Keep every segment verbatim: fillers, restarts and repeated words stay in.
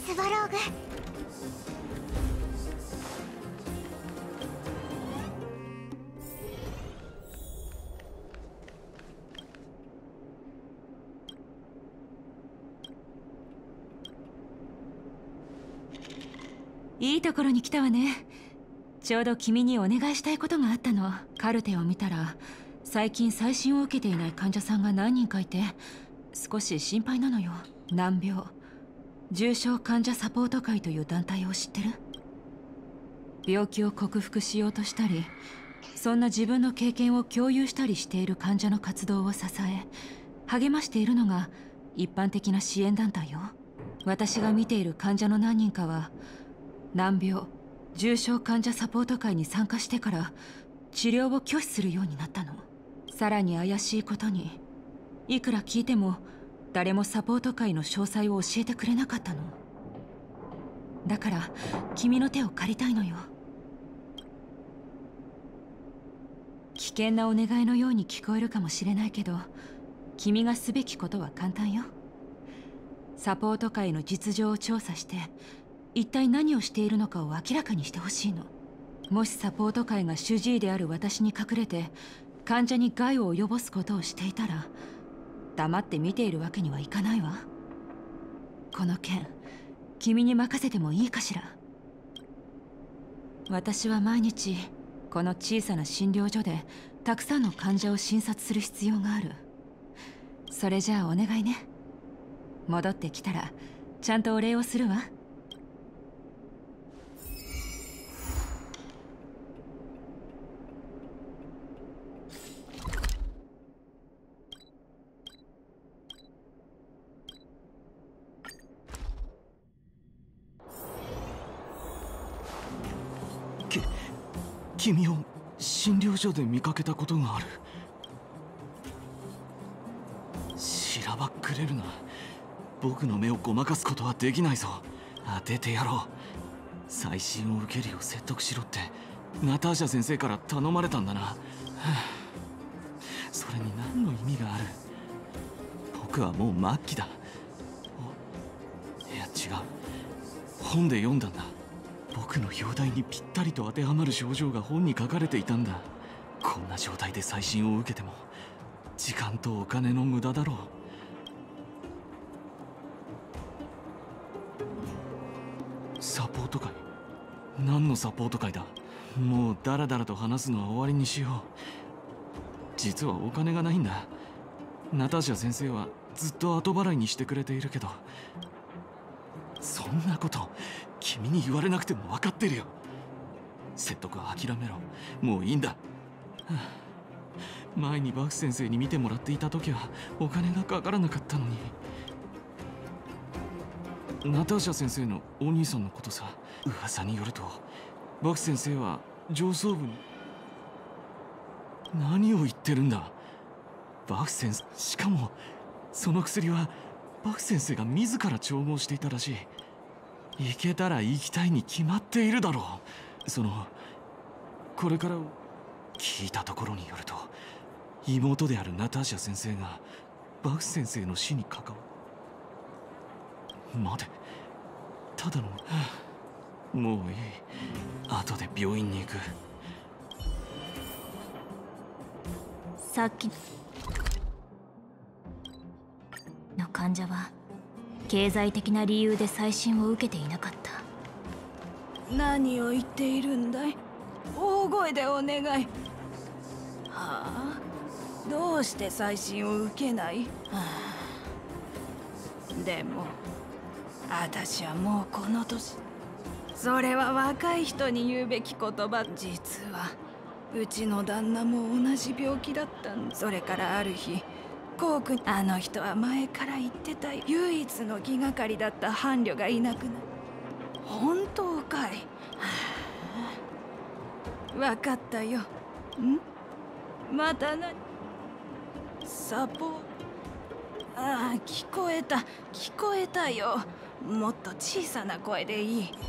スワローグ。 いいところに来たわね。ちょうど君にお願いしたいことがあったの。カルテを見たら最近再診を受けていない患者さんが何人かいて少し心配なのよ。難病重症患者サポート会という団体を知ってる？病気を克服しようとしたり、そんな自分の経験を共有したりしている患者の活動を支え励ましているのが一般的な支援団体よ。私が見ている患者の何人かは難病重症患者サポート会に参加してから治療を拒否するようになったの。さらに怪しいことに、いくら聞いても誰もサポート会の詳細を教えてくれなかったの。だから君の手を借りたいのよ。危険なお願いのように聞こえるかもしれないけど、君がすべきことは簡単よ。サポート会の実情を調査して一体何をしているのかを明らかにしてほしいの。もしサポート会が主治医である私に隠れて患者に害を及ぼすことをしていたら、黙って見ているわけにはいかないわ。この件君に任せてもいいかしら。私は毎日この小さな診療所でたくさんの患者を診察する必要がある。それじゃあお願いね。戻ってきたらちゃんとお礼をするわ。 き君を診療所で見かけたことがある。しらばっくれるな。僕の目をごまかすことはできないぞ。当ててやろう。再診を受けるよう説得しろってナターシャ先生から頼まれたんだな。はあ、それに何の意味がある。僕はもう末期だ。いや違う、本で読んだんだ。僕の容体にぴったりと当てはまる症状が本に書かれていたんだ。こんな状態で再診を受けても時間とお金の無駄だろう。サポート会？何のサポート会だ。もうダラダラと話すのは終わりにしよう。実はお金がないんだ。ナターシャ先生はずっと後払いにしてくれているけど。そんなこと君に言われなくても分かってるよ。説得は諦めろ。もういいんだ。はあ、前にバク先生に見てもらっていた時はお金がかからなかったのに。ナターシャ先生のお兄さんのことさ。噂によるとバク先生は上層部に。何を言ってるんだ。バク先生、しかもその薬はバク先生が自ら調合していたらしい。行けたら行きたいに決まっているだろう。そのこれから聞いたところによると、妹であるナターシャ先生がバク先生の死に関わる。待て、ただの、はあ、もういい。後で病院に行く。 さっきの患者は経済的な理由で再診を受けていなかった。 何を言っているんだい。大声でお願い。はあ、どうして再診を受けない？はあ、でも私はもうこの年。それは若い人に言うべき言葉。実はうちの旦那も同じ病気だったん。それからある日、コウ君、あの人は前から言ってた。唯一の気がかりだった伴侶がいなくなる。本当かい？はあ、分かったよ。ん？また何？サポーああ、聞こえた聞こえたよ。もっと小さな声でいい。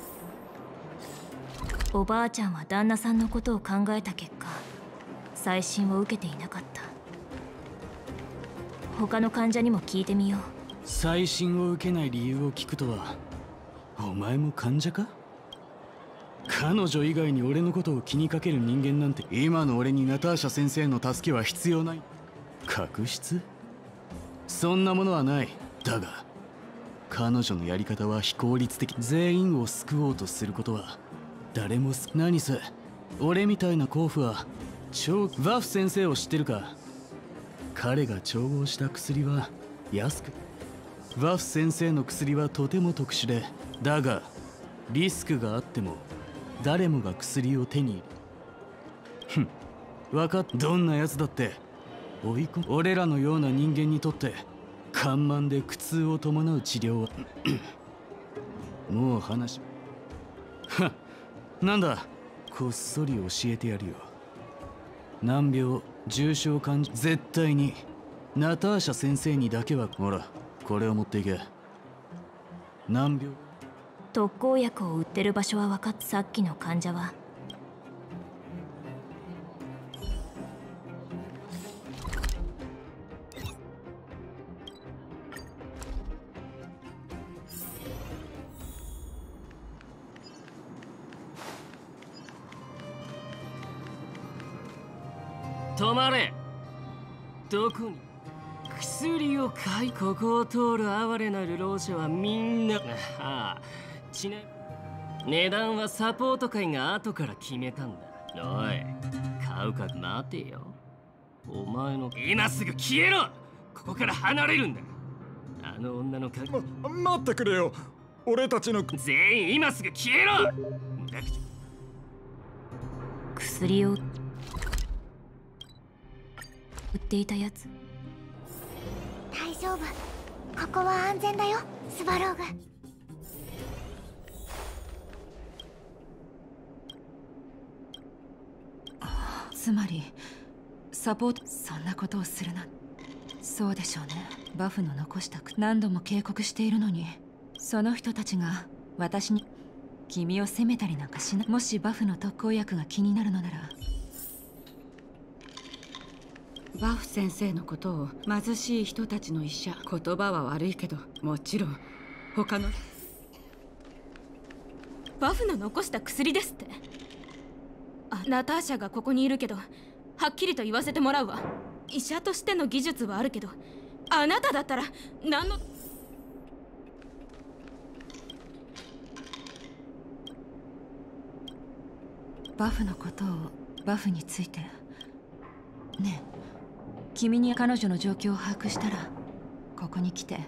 おばあちゃんは旦那さんのことを考えた結果再診を受けていなかった。他の患者にも聞いてみよう。 再診を受けない理由を聞くとはお前も患者か？彼女以外に俺のことを気にかける人間なんて今の俺にナターシャ先生の助けは必要ない。確執？そんなものはない。だが彼女のやり方は非効率的。全員を救おうとすることは誰もす何せ俺みたいな甲府は超ワフ先生を知ってるか？彼が調合した薬は安く、ワフ先生の薬はとても特殊で、だがリスクがあっても誰もが薬を手に入れる。ふん、分かっどんなやつだって追い込む。俺らのような人間にとって緩慢で苦痛を伴う治療はもう話はなんだ、こっそり教えてやるよ。難病重症患者絶対にナターシャ先生にだけは。ほらこれを持っていけ。難病特効薬を売ってる場所は分かっ。さっきの患者は止まれ。どこに薬を買い、ここを通る哀れなる老者はみんなああ、ちなみに値段はサポート会が後から決めたんだ。おい、買うか待てよ。お前の今すぐ消えろ。ここから離れるんだ。あの女のか、 ま、待ってくれよ。俺たちの全員今すぐ消えろ。 薬を売っていたやつ。 大丈夫、ここは安全だよ、スバローグ。 つまりサポート、そんなことをするな。そうでしょうね。バフの残した何度も警告しているのに、その人たちが私に君を責めたりなんかしない。もしバフの特効薬が気になるのなら、 バフ先生のことを貧しい人たちの医者、言葉は悪いけどもちろん他のバフの残した薬ですって。あ、ナターシャがここにいるけどはっきりと言わせてもらうわ。医者としての技術はあるけど、あなただったら何の。 バフのことを、バフについてねえ、君に彼女の状況を把握したらここに来て。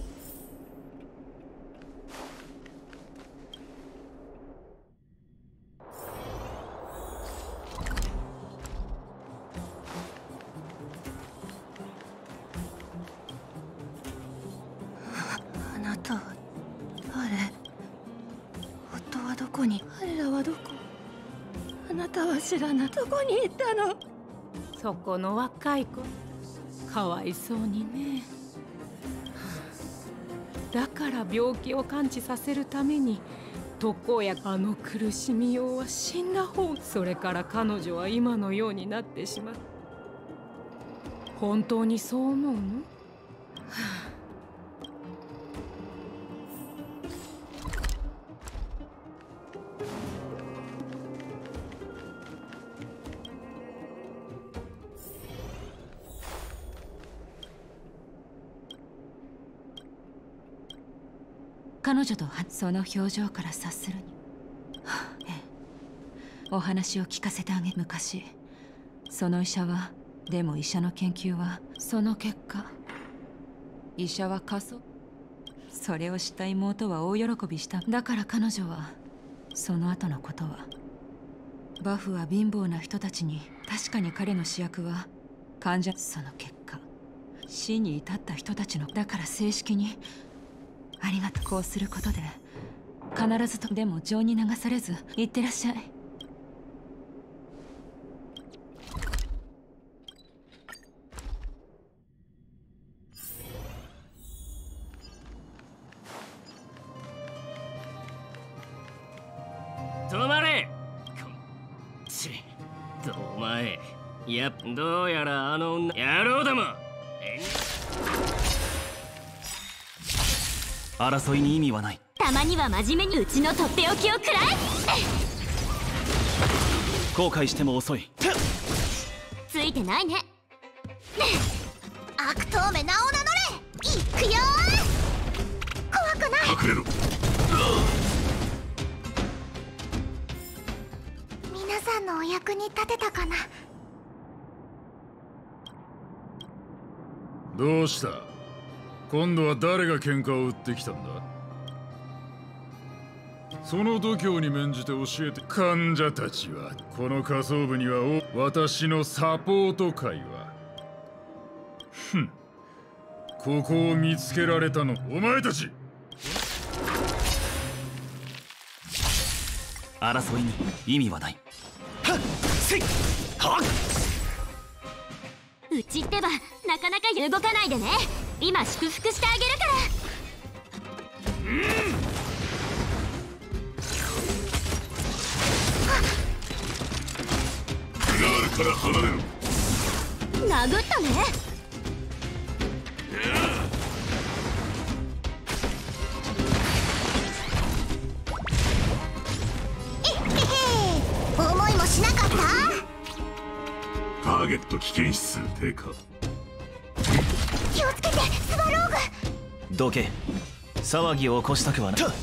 あなたは誰？夫はどこに？彼らはどこ？あなたは知らない。どこに行ったの？ そこの若い子、かわいそうにね。だから病気を完治させるために特効薬、あの苦しみようは死んだ方。それから彼女は今のようになってしまう。本当にそう思うの？はあ、 彼女とはその表情から察するに、はあ、ええ、お話を聞かせてあげ。昔その医者は、でも医者の研究はその結果、医者は仮想。それを知った妹は大喜びした。だから彼女はその後のことは、バフは貧乏な人たちに、確かに彼の主役は患者。その結果死に至った人たちの。だから正式にありがとう。こうすることで必ずと。でも情に流されず行ってらっしゃい。 止まれ。ちお前、いや、どうやらあの女野郎だもん。 争いに意味はない。 たまには真面目にうちのとっておきを食らえ。 後悔しても遅い。 ついてないね。 悪党め名を名乗れ。いくよー。怖くない。 隠れろ。 皆さんのお役に立てたかな。 どうした？今度は誰が喧嘩を売ってきたんだ？その度胸に免じて教えて。患者たちはこの仮想部にはお私のサポート会は。ふん、ここを見つけられたのお前たち。 争いに意味はない。はっせいはっ。 うちってばなかなか動かないでね。今祝福してあげるから。うんガールから離れろ。 殴ったね。 えっへへ、思いもしなかった。 ターゲット危険指数低下。 気をつけてスワローグ。 どけ。騒ぎを起こしたくはない。 ガー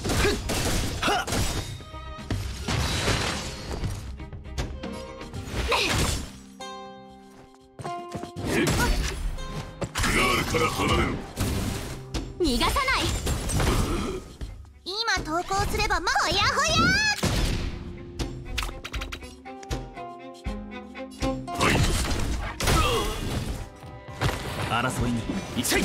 ルから離れろ。 逃がさない。 今投稿すればまほやほや。 争いにいせい。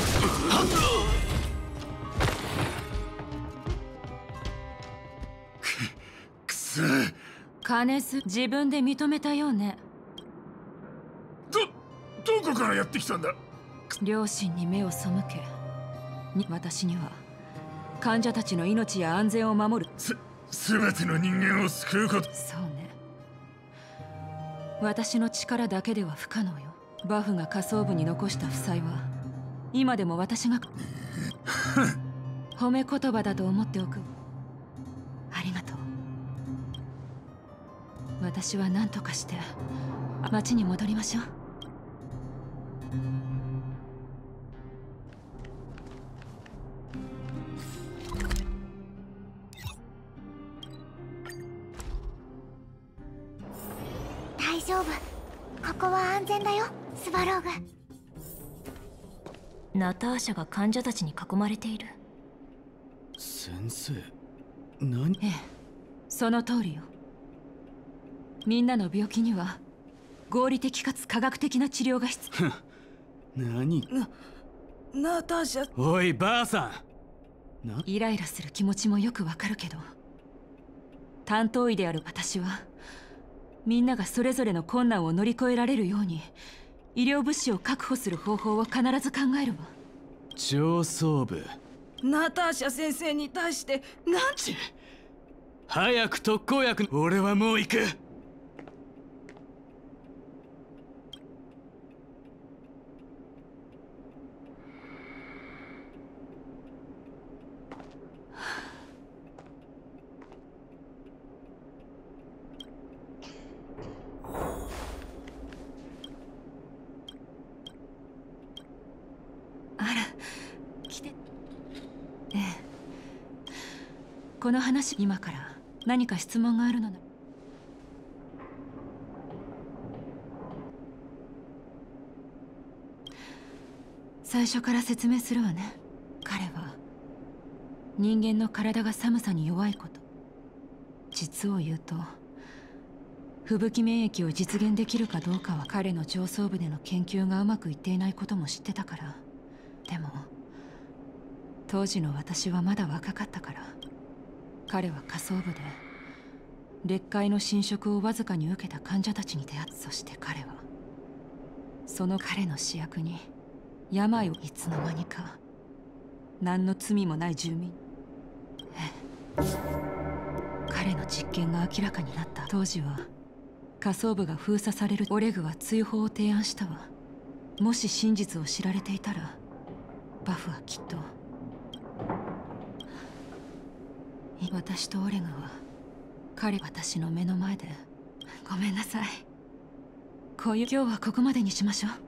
くそ。 カネス自分で認めたようね。 どどこからやってきたんだ？ 両親に目を背けに私には患者たちの命や安全を守るす全ての人間を救うこと。 そうね。私の力だけでは不可能よ。バフが下層部に残した負債は今でも私が褒め言葉だと思っておく。ありがとう。私は何とかして町に戻りましょう。 大丈夫、ここは安全だよスワローグ。 ナターシャが患者たちに囲まれている。 先生、何？ ええ、その通りよ。みんなの病気には合理的かつ科学的な治療が必要。 何？ な、ナターシャ。 おいばあさん。なイライラする気持ちもよくわかるけど、担当医である私はみんながそれぞれの困難を乗り越えられるように医療物資を確保する方法を必ず考えるわ。 上層部ナターシャ先生に対してなんて。 早く特効薬。俺はもう行く。 この話、今から何か質問があるのな。最初から説明するわね。彼は人間の体が寒さに弱いこと、実を言うと吹雪免疫を実現できるかどうかは彼の上層部での研究がうまくいっていないことも知ってたから。でも当時の私はまだ若かったから。彼は下層部で劣界の侵食をわずかに受けた患者たちに出会った。そして彼はその彼の試薬に病をいつの間にか何の罪もない住民。ええ、彼の実験が明らかになった当時は下層部が封鎖される。オレグは追放を提案したわ。もし真実を知られていたらバフはきっと私とオレグは彼私の目の前でごめんなさい。こういう今日はここまでにしましょう。